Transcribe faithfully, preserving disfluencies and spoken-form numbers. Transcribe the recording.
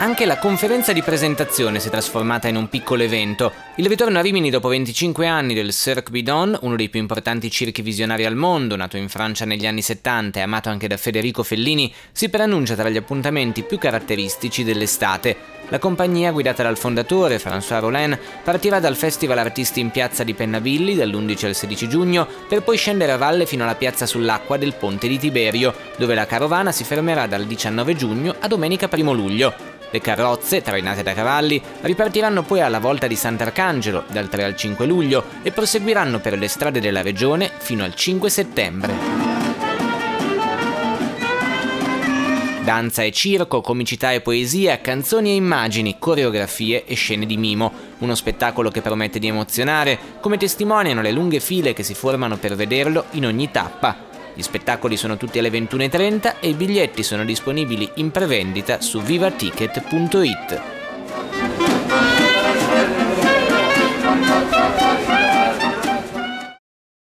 Anche la conferenza di presentazione si è trasformata in un piccolo evento. Il ritorno a Rimini dopo venticinque anni del Cirque Bidon, uno dei più importanti circhi visionari al mondo, nato in Francia negli anni settanta e amato anche da Federico Fellini, si preannuncia tra gli appuntamenti più caratteristici dell'estate. La compagnia, guidata dal fondatore François Rollin, partirà dal Festival Artisti in Piazza di Pennavilli dall'undici al sedici giugno per poi scendere a valle fino alla piazza sull'acqua del Ponte di Tiberio, dove la carovana si fermerà dal diciannove giugno a domenica primo luglio. Le carrozze, trainate da cavalli, ripartiranno poi alla volta di Sant'Arcangelo dal tre al cinque luglio e proseguiranno per le strade della regione fino al cinque settembre. Danza e circo, comicità e poesia, canzoni e immagini, coreografie e scene di mimo. Uno spettacolo che promette di emozionare, come testimoniano le lunghe file che si formano per vederlo in ogni tappa. Gli spettacoli sono tutti alle ventuno e trenta e i biglietti sono disponibili in prevendita su viva ticket punto it.